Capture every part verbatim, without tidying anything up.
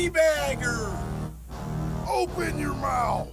teabagger! Open your mouth!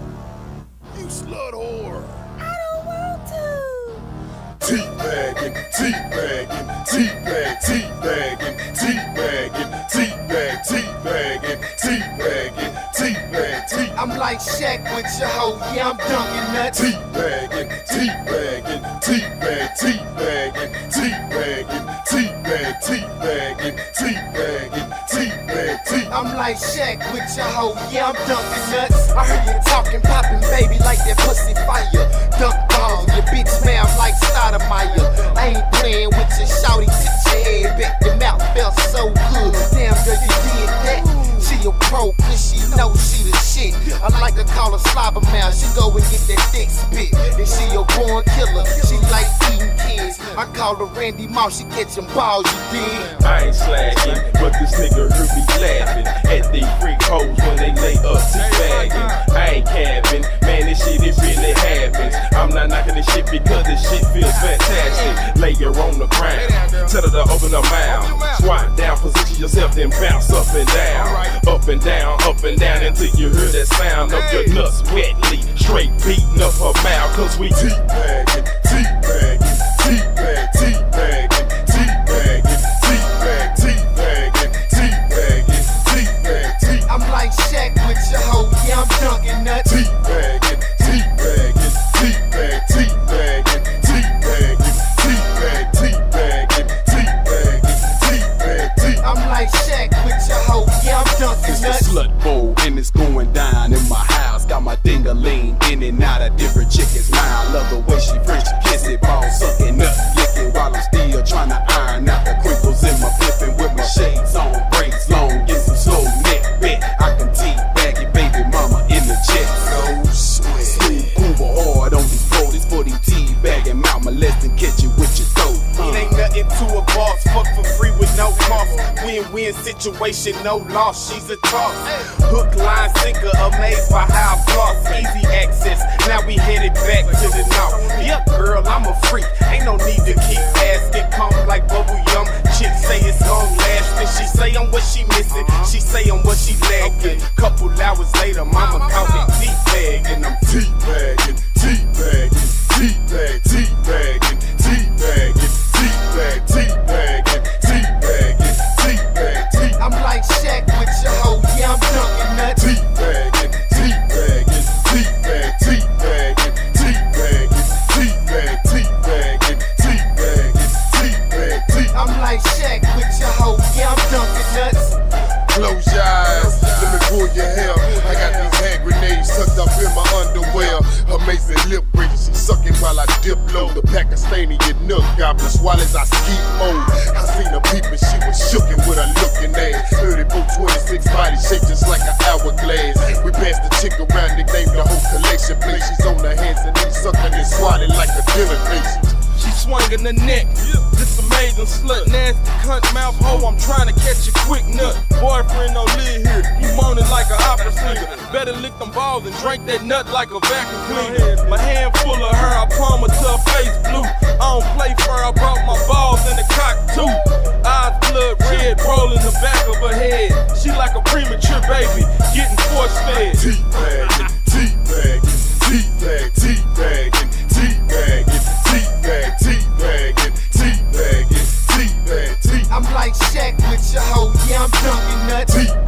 You slut whore! I don't want to! Teabagging, teabagging, teabag, teabagging, teabagging, teabag, teabagging, teabagging, teabag, teabag. I'm like Shaq with your hoe, yeah, I'm dunking nuts. Teabagging, teabagging, teabag, teabagging, teabagging, teabag, teabagging, teabagging, teabag, teabag. I'm like Shaq with your hoe, yeah, I'm dunking nuts. I heard you talking, popping, baby, like that pussy fire. Dunk ball, your bitch smell like Stoudemire. I ain't playing with your shawty, tip your head back, your mouth felt so good. Damn girl, you did that. She a pro, cause she know she the shit. I like to call her slobber mouth, she go and get that dick spit. And she a born killer, she like eating kids. I call her Randy Moss, she catching balls, you dig? I ain't slacking, but this nigga heard me laughing at these freak hoes when they lay up teabagging. I ain't capping, man, this shit, it really happens. I'm not knocking this shit because this shit feels fantastic. Lay her on the ground, tell her to open her mouth. Squat down, position yourself, then bounce up and down. Up and down, up and down until you hear that sound of your nuts wetly straight beating up her mouth. Cause we teabagging, teabagging, teabag, teabagging, teabagging, teabag, teabagging, teabagging, teabag, teabag. I'm like Shaq with your hoe, yeah, I'm dunking nuts. Teabagging, teabagging, teabag, teabagging, teabagging, teabag, teabagging, teabagging, teabag, teabag. I'm like Shaq with your hoe, yeah, I'm dunking nuts. It's a slut bowl and it's going down in my house. Got my ding-a-ling in and out of different chickens' mouth. Love the way she French kiss it, ball sucking up, licking while I'm still trying to iron out the crinkles in my flipping with my shades on, braids long, get some slow neck bet. I can teabag your baby mama in the chest. No sweat. Smooth, cool, but hard on these roads. It's for these teabagging mouth molesting, catch you with your throat. It ain't nothing to a boss, fuck for free with no cost. Win-win situation, no loss, she's a toss. Hook, line, sinker, amazed by how I floss. Easy access, now we headed back to the north. Yeah, girl, I'm a freak, ain't no need to keep asking. Come like bubble yum, chick say it's gon' last. And she say I'm what she missing, she say I'm what she lacking. Couple hours later, mama caught me teabagging. I'm teabagging, teabagging, teabag, teabagging, teabagging, teabag, teabagging, teabagging, teabag, teabag. I'm like Shaq with your hoe, yeah, I'm dunking nuts. Teabagging, teabagging, teabag, teabagging, teabagging, teabag, teabagging, teabagging, teabag, teabag. I'm like Shaq with your hoe, yeah, I'm dunking nuts. Close your eyes, let me pull your hair. I got these hand grenades tucked up in my underwear. Amazing lip breathing, she sucking while I dip low. The Pakistani nook gobbler swallows I ski mode. I seen her peeping, she was shookin' with her looking ass. thirty-four twenty-six body shaped just like an hourglass. We passed the chick around, nicknamed the whole collection plate. She's on her hands and knees, sucking and swatting like a dinner patient. she swinging the neck. This amazing slut, nasty cunt mouth hoe. I'm trying to catch a quick nut. Boyfriend don't live here, you moaning like an opera singer. Better lick them balls and drink that nut like a vacuum cleaner. My hand full of her, I palm her to her face blue. I don't play fair, I brought my balls in the cock too. Eyes blood red, rolling the back of her head. She like a premature baby, getting force fed. Teabagging, teabagging, teabag, teabagging, teabagging, teabag, teabagging, teabagging, teabag, teabag. I'm like Shaq with your hoe, yeah, I'm dunking nuts.